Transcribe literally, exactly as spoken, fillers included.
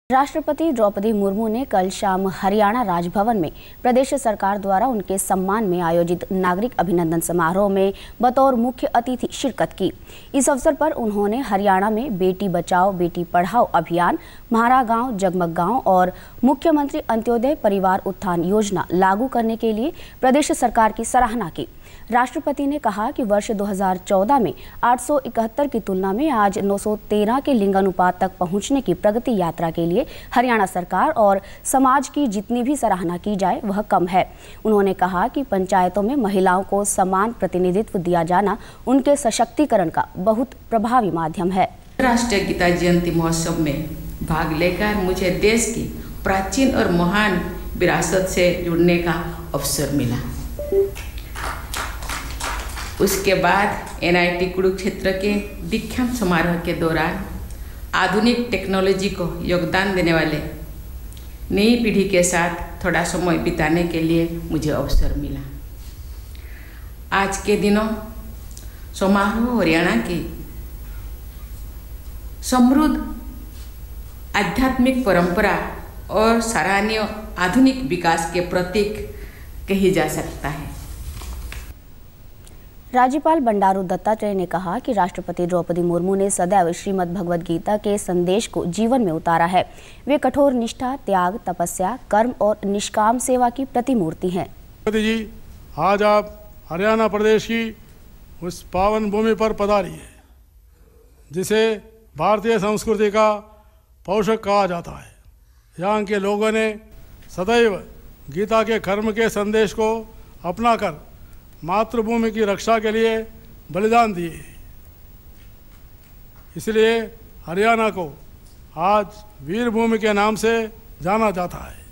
राष्ट्रपति द्रौपदी मुर्मू ने कल शाम हरियाणा राजभवन में प्रदेश सरकार द्वारा उनके सम्मान में आयोजित नागरिक अभिनंदन समारोह में बतौर मुख्य अतिथि शिरकत की। इस अवसर पर उन्होंने हरियाणा में बेटी बचाओ बेटी पढ़ाओ अभियान, म्हारा गांव जगमग गांव और मुख्यमंत्री अंत्योदय परिवार उत्थान योजना लागू करने के लिए प्रदेश सरकार की सराहना की। राष्ट्रपति ने कहा कि वर्ष दो हज़ार चौदह में आठ सौ इकहत्तर की तुलना में आज नौ सौ तेरह के लिंगानुपात तक पहुंचने की प्रगति यात्रा के लिए हरियाणा सरकार और समाज की जितनी भी सराहना की जाए वह कम है। उन्होंने कहा कि पंचायतों में महिलाओं को समान प्रतिनिधित्व दिया जाना उनके सशक्तिकरण का बहुत प्रभावी माध्यम है। राष्ट्रीय गीता जयंती महोत्सव में भाग लेकर मुझे देश की प्राचीन और महान विरासत से जुड़ने का अवसर मिला। उसके बाद एन आई टी कुरुक्षेत्र के दीक्षांत समारोह के दौरान आधुनिक टेक्नोलॉजी को योगदान देने वाले नई पीढ़ी के साथ थोड़ा समय बिताने के लिए मुझे अवसर मिला। आज के दिनों समारोह हरियाणा की समृद्ध आध्यात्मिक परंपरा और सराहनीय आधुनिक विकास के प्रतीक कही जा सकता है। राज्यपाल बंडारू दत्तात्रेय ने कहा कि राष्ट्रपति द्रौपदी मुर्मू ने सदैव श्रीमद् भगवद गीता के संदेश को जीवन में उतारा है। वे कठोर निष्ठा, त्याग, तपस्या, कर्म और निष्काम सेवा की प्रतिमूर्ति हैं। जी, आज आप हरियाणा प्रदेश की उस पावन भूमि पर पधारी है जिसे भारतीय संस्कृति का पोषक कहा जाता है। यहाँ के लोगों ने सदैव गीता के कर्म के संदेश को अपनाकर मातृभूमि की रक्षा के लिए बलिदान दिए। इसलिए हरियाणा को आज वीर भूमि के नाम से जाना जाता है।